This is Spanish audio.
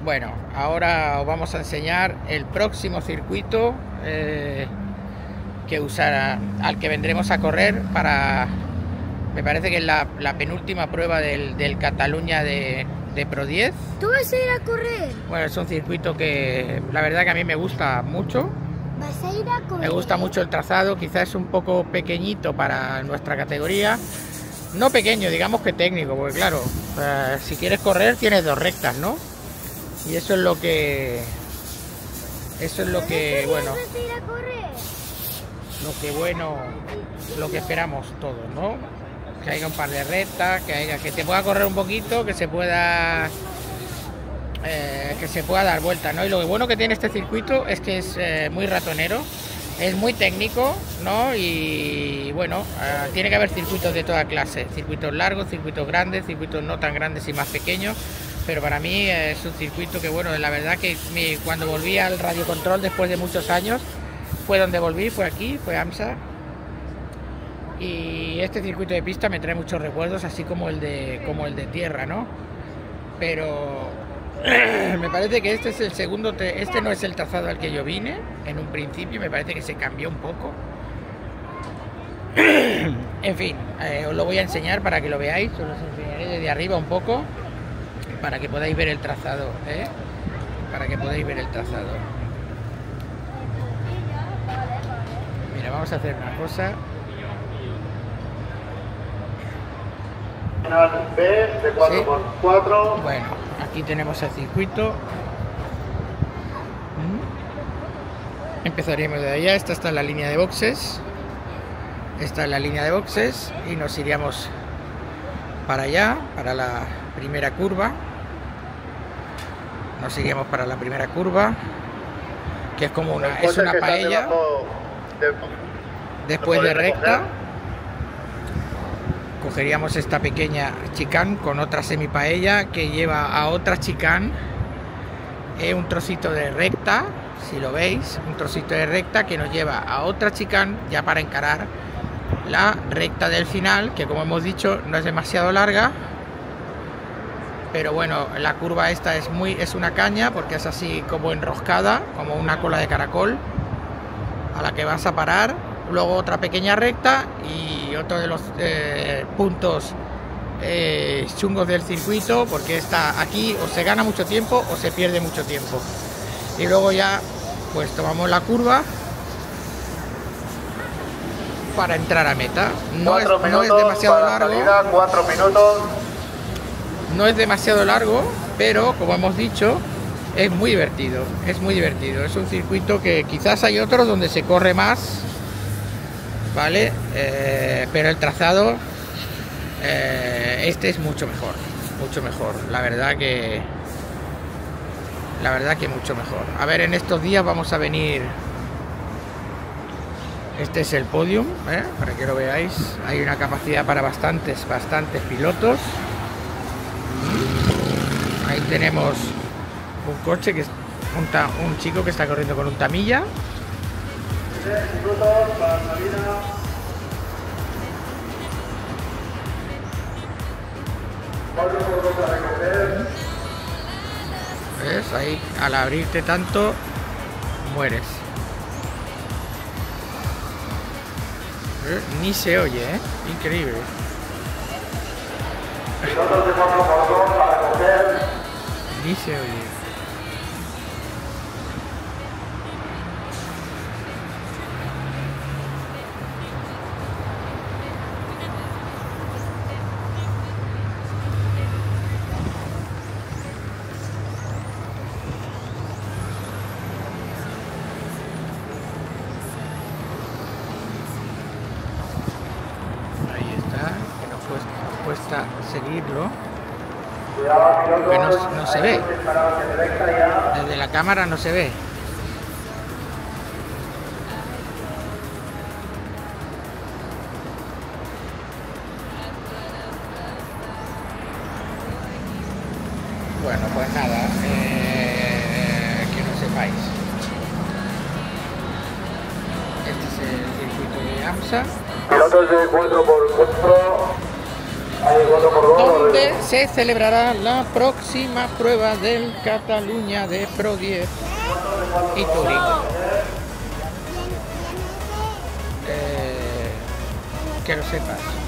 Bueno, ahora os vamos a enseñar el próximo circuito que usará, al que vendremos a correr para, me parece que es la penúltima prueba del Cataluña de Pro 10. ¿Tú vas a ir a correr? Bueno, es un circuito que la verdad que a mí me gusta mucho. ¿Vas a ir a correr? Me gusta mucho el trazado, quizás es un poco pequeñito para nuestra categoría. No pequeño, digamos que técnico, porque claro, si quieres correr tienes dos rectas, ¿no? Y eso es lo que... bueno... Lo que esperamos todos, ¿no? Que haya un par de rectas, que te pueda correr un poquito, que se pueda dar vueltas, ¿no? Y lo bueno que tiene este circuito es que es muy ratonero, es muy técnico, ¿no? Y bueno, tiene que haber circuitos de toda clase, circuitos largos, circuitos grandes, circuitos no tan grandes y más pequeños, pero para mí es un circuito que, bueno, la verdad que cuando volví al radiocontrol después de muchos años, fue donde volví, fue aquí, fue AMSA. Y este circuito de pista me trae muchos recuerdos, así como el de tierra, ¿no? Pero me parece que este es el segundo, este no es el trazado al que yo vine en un principio, me parece que se cambió un poco. En fin, os lo voy a enseñar para que lo veáis, os lo enseñaré desde arriba un poco, para que podáis ver el trazado, para que podáis ver el trazado. Mira, vamos a hacer una cosa. B de 4x4. Bueno, aquí tenemos el circuito. Empezaremos de allá. Esta está en la línea de boxes. Esta es la línea de boxes y nos iríamos para allá, para la primera curva. Nos iríamos para la primera curva, que es como una paella. Después de recta, cogeríamos esta pequeña chicane con otra semipaella que lleva a otra chicane, un trocito de recta, si lo veis, un trocito de recta que nos lleva a otra chicane ya para encarar la recta del final, que como hemos dicho no es demasiado larga, pero bueno, la curva esta es una caña porque es así como enroscada, como una cola de caracol a la que vas a parar. Luego otra pequeña recta y otro de los puntos chungos del circuito, porque aquí o se gana mucho tiempo o se pierde mucho tiempo. Y luego ya pues tomamos la curva para entrar a meta. No es demasiado largo. 4 minutos. No es demasiado largo, pero como hemos dicho, es muy divertido. Es muy divertido. Es un circuito que quizás hay otros donde se corre más, ¿vale? Pero el trazado este es mucho mejor, la verdad que mucho mejor. A ver, en estos días vamos a venir, este es el podium, para que lo veáis. Hay una capacidad para bastantes pilotos. Ahí tenemos un coche que es un chico que está corriendo con un Tamiya. 3 minutos para la salida. ¿Ves? Ahí al abrirte tanto mueres. Ni se oye, increíble. Pilotos de 4x2 para coger. Ni se oye. Cuesta seguirlo porque no se ve, desde la cámara no se ve. Bueno, pues nada, que no sepáis, este es el circuito de AMSA. Pilotos de 4x4 donde se celebrará la próxima prueba del Cataluña de Pro 10 y Touring. Que lo sepas.